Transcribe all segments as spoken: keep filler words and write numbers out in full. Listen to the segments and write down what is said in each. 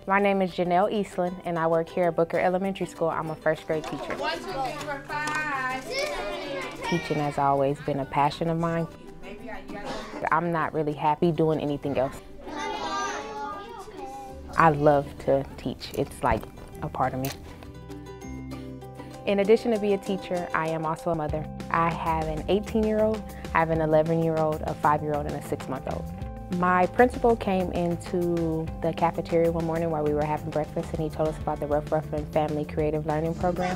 My name is Jenell Eastland, and I work here at Booker Elementary School. I'm a first grade teacher. One, two, three, four, five. Teaching has always been a passion of mine. I'm not really happy doing anything else. I love to teach. It's like a part of me. In addition to being a teacher, I am also a mother. I have an eighteen-year-old, I have an eleven-year-old, a five-year-old, and a six-month-old. My principal came into the cafeteria one morning while we were having breakfast, and he told us about the Ruff Ruffman Family Creative Learning Program.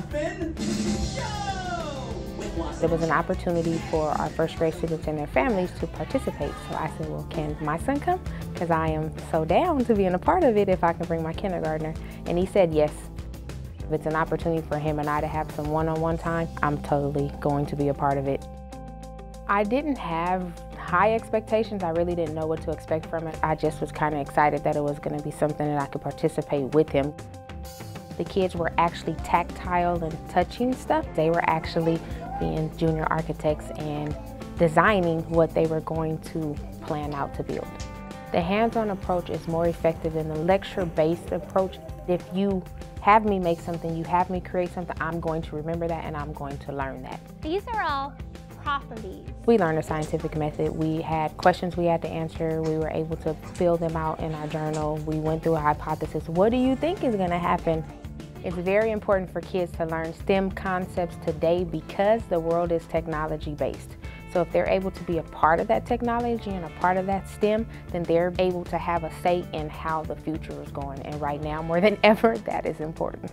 There was an opportunity for our first grade students and their families to participate. So I said, well, can my son come? Because I am so down to being a part of it if I can bring my kindergartner. And he said yes. If it's an opportunity for him and I to have some one-on-one time, I'm totally going to be a part of it. I didn't have high expectations. I really didn't know what to expect from it. I just was kind of excited that it was going to be something that I could participate with him. The kids were actually tactile and touching stuff. They were actually being junior architects and designing what they were going to plan out to build. The hands-on approach is more effective than the lecture-based approach. If you have me make something, you have me create something, I'm going to remember that and I'm going to learn that. These are all properties. We learned a scientific method. We had questions we had to answer. We were able to fill them out in our journal. We went through a hypothesis. What do you think is going to happen? It's very important for kids to learn STEM concepts today because the world is technology-based. So if they're able to be a part of that technology and a part of that STEM, then they're able to have a say in how the future is going. And right now, more than ever, that is important.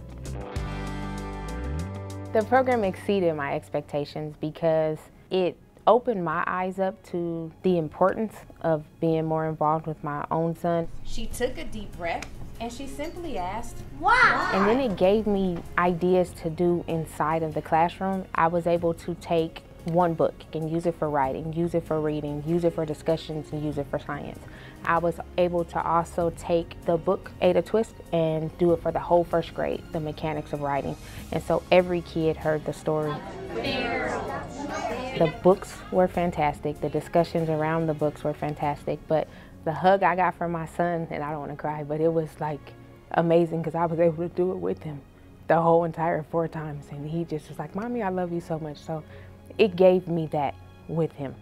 The program exceeded my expectations because it opened my eyes up to the importance of being more involved with my own son. She took a deep breath and she simply asked, why? And then it gave me ideas to do inside of the classroom. I was able to take one book and use it for writing, use it for reading, use it for discussions, and use it for science. I was able to also take the book Ada Twist and do it for the whole first grade, the mechanics of writing. And so every kid heard the story. The books were fantastic. The discussions around the books were fantastic. But the hug I got from my son, and I don't want to cry, but it was like amazing because I was able to do it with him the whole entire four times. And he just was like, Mommy, I love you so much. So it gave me that with him.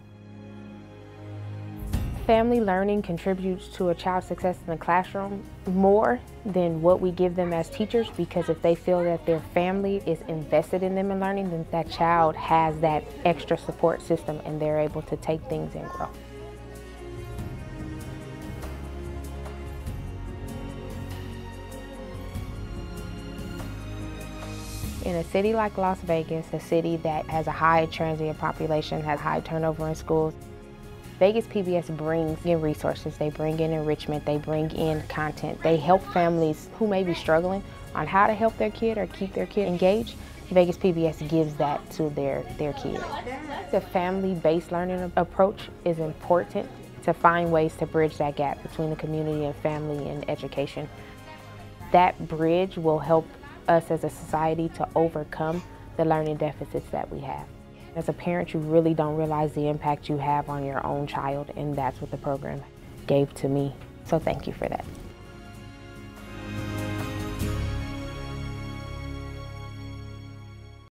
Family learning contributes to a child's success in the classroom more than what we give them as teachers, because if they feel that their family is invested in them in learning, then that child has that extra support system and they're able to take things and grow. In a city like Las Vegas, a city that has a high transient population, has high turnover in schools, Vegas P B S brings in resources, they bring in enrichment, they bring in content. They help families who may be struggling on how to help their kid or keep their kid engaged. Vegas P B S gives that to their, their kids. The family-based learning approach is important to find ways to bridge that gap between the community and family and education. That bridge will help us as a society to overcome the learning deficits that we have. As a parent, you really don't realize the impact you have on your own child, and that's what the program gave to me. So thank you for that.